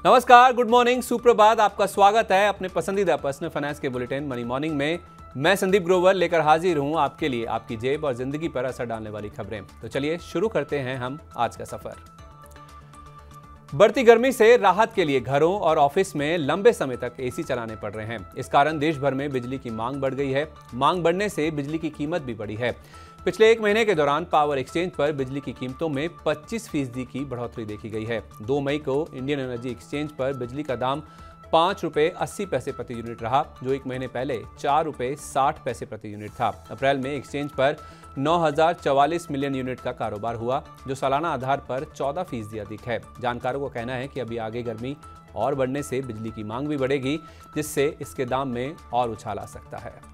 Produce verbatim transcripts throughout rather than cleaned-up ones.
नमस्कार, good morning, सुप्रभात। आपका स्वागत है अपने पसंदीदा पर्सनल फाइनेंस के बुलेटिन मनी मॉर्निंग में। मैं संदीप ग्रोवर लेकर हाजिर हूं आपके लिए आपकी जेब और जिंदगी पर असर डालने वाली खबरें। तो चलिए शुरू करते हैं हम आज का सफर। बढ़ती गर्मी से राहत के लिए घरों और ऑफिस में लंबे समय तक एसी चलाने पड़ रहे हैं। इस कारण देश भर में बिजली की मांग बढ़ गई है। मांग बढ़ने से बिजली की कीमत भी बढ़ी है। पिछले एक महीने के दौरान पावर एक्सचेंज पर बिजली की कीमतों में पच्चीस फीसदी की बढ़ोतरी देखी गई है। दो मई को इंडियन एनर्जी एक्सचेंज पर बिजली का दाम पाँच रुपये अस्सी पैसे प्रति यूनिट रहा, जो एक महीने पहले चार रुपये साठ पैसे प्रति यूनिट था। अप्रैल में एक्सचेंज पर नौ हजार चवालीस मिलियन यूनिट का कारोबार हुआ, जो सालाना आधार पर चौदह फीसदी अधिक है। जानकारों का कहना है कि अभी आगे गर्मी और बढ़ने से बिजली की मांग भी बढ़ेगी, जिससे इसके दाम में और उछाल आ सकता है।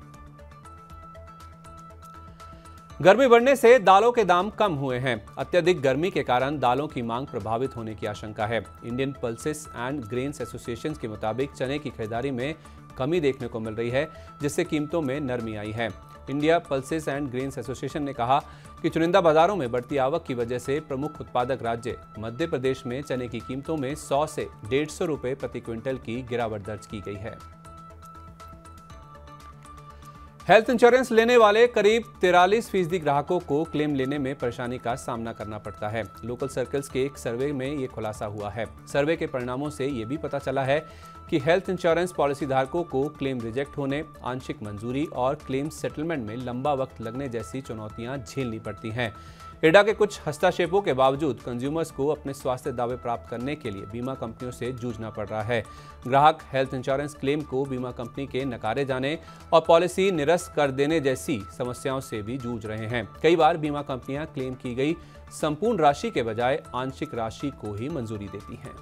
गर्मी बढ़ने से दालों के दाम कम हुए हैं। अत्यधिक गर्मी के कारण दालों की मांग प्रभावित होने की आशंका है। Indian pulses and grains association के मुताबिक चने की खरीदारी में कमी देखने को मिल रही है, जिससे कीमतों में नरमी आई है। India pulses and grains association ने कहा कि चुनिंदा बाजारों में बढ़ती आवक की वजह से प्रमुख उत्पादक राज्य मध्य प्रदेश में चने की कीमतों में सौ से डेढ़ सौ रुपये प्रति क्विंटल की गिरावट दर्ज की गई है। हेल्थ इंश्योरेंस लेने वाले करीब तिरालीस फीसदी ग्राहकों को क्लेम लेने में परेशानी का सामना करना पड़ता है। लोकल सर्कल्स के एक सर्वे में ये खुलासा हुआ है। सर्वे के परिणामों से ये भी पता चला है कि हेल्थ इंश्योरेंस पॉलिसी धारकों को क्लेम रिजेक्ट होने, आंशिक मंजूरी और क्लेम सेटलमेंट में लंबा वक्त लगने जैसी चुनौतियां झेलनी पड़ती हैं। इरडा के कुछ हस्तक्षेपों के बावजूद कंज्यूमर्स को अपने स्वास्थ्य दावे प्राप्त करने के लिए बीमा कंपनियों से जूझना पड़ रहा है। ग्राहक हेल्थ इंश्योरेंस क्लेम को बीमा कंपनी के नकारे जाने और पॉलिसी निरस्त कर देने जैसी समस्याओं से भी जूझ रहे हैं। कई बार बीमा कंपनियां क्लेम की गई संपूर्ण राशि के बजाय आंशिक राशि को ही मंजूरी देती हैं।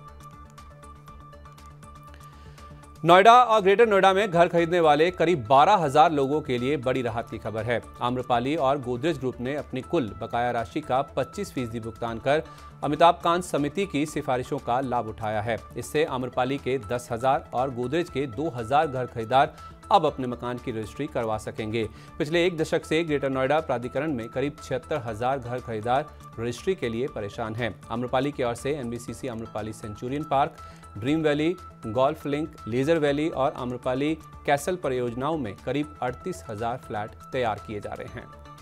नोएडा और ग्रेटर नोएडा में घर खरीदने वाले करीब बारह हजार लोगों के लिए बड़ी राहत की खबर है। आम्रपाली और गोदरेज ग्रुप ने अपनी कुल बकाया राशि का पच्चीस फीसदी भुगतान कर अमिताभ कांत समिति की सिफारिशों का लाभ उठाया है। इससे आम्रपाली के दस हजार और गोदरेज के दो हजार घर खरीदार अब अपने मकान की रजिस्ट्री करवा सकेंगे। पिछले एक दशक से ग्रेटर नोएडा प्राधिकरण में करीब छिहत्तर हजार घर खरीदार रजिस्ट्री के लिए परेशान हैं। आम्रपाली की ओर से NBCC Amrapali Centurion Park, Dream Valley, Golf Link, Leisure Valley और आम्रपाली कैसल परियोजनाओं में करीब अड़तीस हजार फ्लैट तैयार किए जा रहे हैं।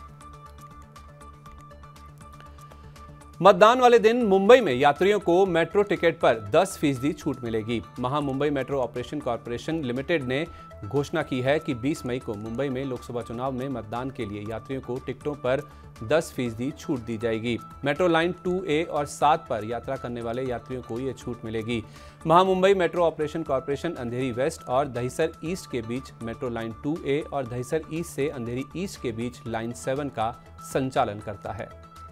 मतदान वाले दिन मुंबई में यात्रियों को मेट्रो टिकट पर दस फीसदी छूट मिलेगी। Maha Mumbai Metro Operation Corporation Limited ने घोषणा की है कि बीस मई को मुंबई में लोकसभा चुनाव में मतदान के लिए यात्रियों को टिकटों पर दस फीसदी छूट दी जाएगी। मेट्रो लाइन टू ए और सात पर यात्रा करने वाले यात्रियों को यह छूट मिलेगी। Maha Mumbai Metro Operation Corporation Andheri west और दहिसर ईस्ट के बीच मेट्रो लाइन टू ए और दहिसर ईस्ट से अंधेरी ईस्ट के बीच लाइन सेवन का संचालन करता है।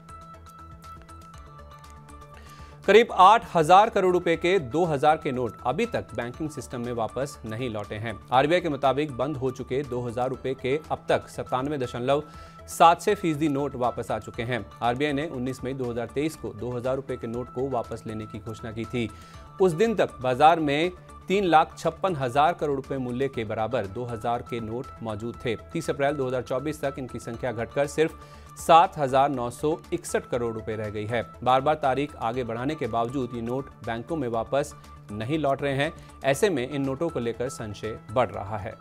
करीब आठ हजार करोड़ रुपए के दो हजार के नोट अभी तक बैंकिंग सिस्टम में वापस नहीं लौटे हैं। आरबीआई के मुताबिक बंद हो चुके दो हजार रुपए के अब तक सत्तानवे दशमलव सात छह फीसदी नोट वापस आ चुके हैं। आरबीआई ने उन्नीस मई दो हजार तेईस को दो हजार रुपए के नोट को वापस लेने की घोषणा की थी। उस दिन तक बाजार में तीन लाख छप्पन हजार करोड़ रुपए मूल्य के बराबर दो हजार के नोट मौजूद थे। तीस अप्रैल दो हजार चौबीस तक इनकी संख्या घटकर सिर्फ सात हजार नौ सौ इकसठ करोड़ रुपए रह गई है। बार बार तारीख आगे बढ़ाने के बावजूद ये नोट बैंकों में वापस नहीं लौट रहे हैं। ऐसे में इन नोटों को लेकर संशय बढ़ रहा है।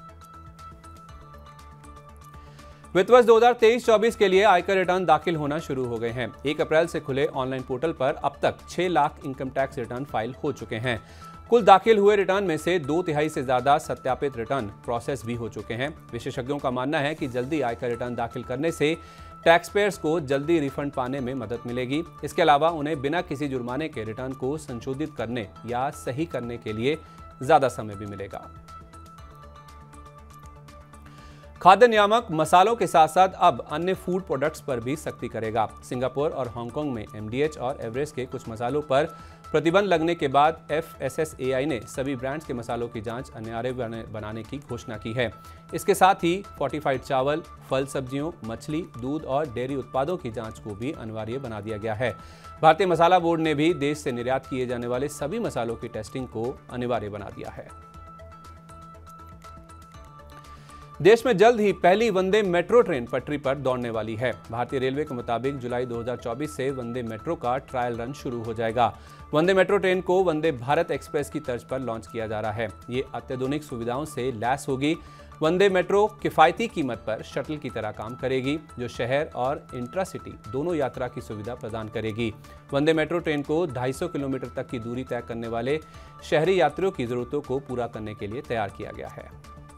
वित्त वर्ष दो हजार तेईस चौबीस के लिए आयकर रिटर्न दाखिल होना शुरू हो गए हैं। एक अप्रैल से खुले ऑनलाइन पोर्टल पर अब तक छह lakh income tax return file हो चुके हैं। कुल दाखिल हुए रिटर्न में से दो तिहाई से ज्यादा सत्यापित रिटर्न प्रोसेस भी हो चुके हैं। विशेषज्ञों का मानना है कि जल्दी आयकर रिटर्न दाखिल करने से टैक्स पेयर्स को जल्दी रिफंड पाने में मदद मिलेगी। इसके अलावा उन्हें बिना किसी जुर्माने के रिटर्न को संशोधित करने या सही करने के लिए ज्यादा समय भी मिलेगा। खाद्य नियामक मसालों के साथ साथ अब अन्य फूड प्रोडक्ट्स पर भी सख्ती करेगा। सिंगापुर और हांगकांग में एमडीएच और एवरेस्ट के कुछ मसालों पर प्रतिबंध लगने के बाद एफएसएसएआई ने सभी ब्रांड्स के मसालों की जांच अनिवार्य बनाने की घोषणा की है। इसके साथ ही फोर्टिफाइड चावल, फल सब्जियों, मछली, दूध और डेयरी उत्पादों की जांच को भी अनिवार्य बना दिया गया है। भारतीय मसाला बोर्ड ने भी देश से निर्यात किए जाने वाले सभी मसालों की टेस्टिंग को अनिवार्य बना दिया है। देश में जल्द ही पहली वंदे मेट्रो ट्रेन पटरी पर दौड़ने वाली है। भारतीय रेलवे के मुताबिक जुलाई दो हज़ार चौबीस से वंदे मेट्रो का ट्रायल रन शुरू हो जाएगा। वंदे मेट्रो ट्रेन को वंदे भारत एक्सप्रेस की तर्ज पर लॉन्च किया जा रहा है। ये अत्याधुनिक सुविधाओं से लैस होगी। वंदे मेट्रो किफायती कीमत पर शटल की तरह काम करेगी, जो शहर और इंट्रासिटी दोनों यात्रा की सुविधा प्रदान करेगी। वंदे मेट्रो ट्रेन को दो सौ पचास किलोमीटर तक की दूरी तय करने वाले शहरी यात्रियों की जरूरतों को पूरा करने के लिए तैयार किया गया है।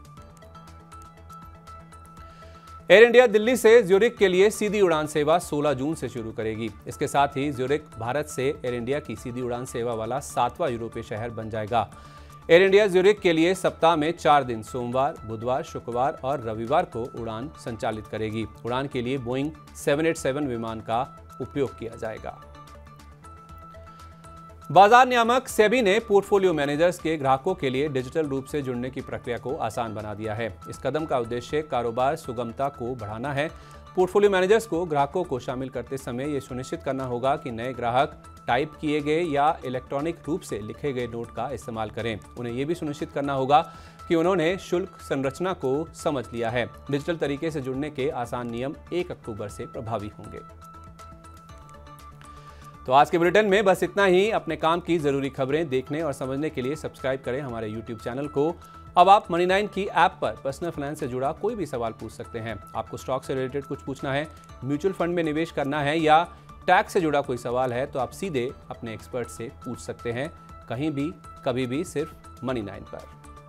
एयर इंडिया दिल्ली से ज्यूरिख के लिए सीधी उड़ान सेवा सोलह जून से शुरू करेगी। इसके साथ ही ज्यूरिख भारत से एयर इंडिया की सीधी उड़ान सेवा वाला सातवां यूरोपीय शहर बन जाएगा। एयर इंडिया ज्यूरिख के लिए सप्ताह में चार दिन सोमवार, बुधवार, शुक्रवार और रविवार को उड़ान संचालित करेगी। उड़ान के लिए बोइंग सात सौ सत्तासी विमान का उपयोग किया जाएगा। बाजार नियामक सेबी ने पोर्टफोलियो मैनेजर्स के ग्राहकों के लिए डिजिटल रूप से जुड़ने की प्रक्रिया को आसान बना दिया है। इस कदम का उद्देश्य कारोबार सुगमता को बढ़ाना है। पोर्टफोलियो मैनेजर्स को ग्राहकों को शामिल करते समय यह सुनिश्चित करना होगा कि नए ग्राहक टाइप किए गए या इलेक्ट्रॉनिक रूप से लिखे गए नोट का इस्तेमाल करें। उन्हें यह भी सुनिश्चित करना होगा कि उन्होंने शुल्क संरचना को समझ लिया है। डिजिटल तरीके से जुड़ने के आसान नियम एक अक्टूबर से प्रभावी होंगे। तो आज के बुलेटिन में बस इतना ही। अपने काम की जरूरी खबरें देखने और समझने के लिए सब्सक्राइब करें हमारे यूट्यूब चैनल को। अब आप मनी नाइन की ऐप पर पर्सनल फाइनेंस से जुड़ा कोई भी सवाल पूछ सकते हैं। आपको स्टॉक से रिलेटेड कुछ पूछना है, म्यूचुअल फंड में निवेश करना है या टैक्स से जुड़ा कोई सवाल है तो आप सीधे अपने एक्सपर्ट से पूछ सकते हैं, कहीं भी कभी भी, सिर्फ मनी नाइन पर।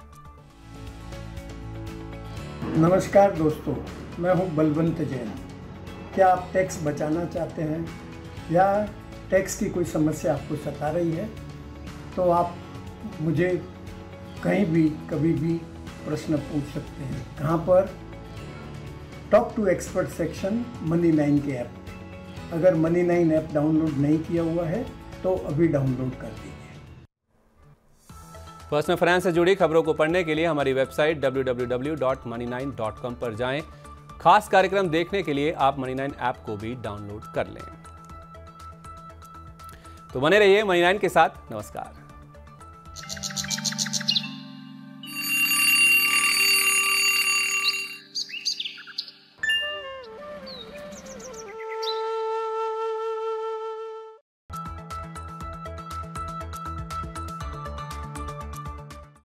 नमस्कार दोस्तों, मैं हूं बलवंत जैन। क्या आप टैक्स बचाना चाहते हैं या टैक्स की कोई समस्या आपको सता रही है तो आप मुझे कहीं भी कभी भी प्रश्न पूछ सकते हैं। कहाँ पर? Talk to expert section Money nine के ऐप। अगर मनी नाइन ऐप डाउनलोड नहीं किया हुआ है तो अभी डाउनलोड कर दीजिए। पर्सनल फाइनेंस से जुड़ी खबरों को पढ़ने के लिए हमारी website W W W dot Money nine dot com पर जाएं। खास कार्यक्रम देखने के लिए आप मनी नाइन ऐप को भी डाउनलोड कर लें। तो बने रहिए मनी नाइन के साथ। नमस्कार।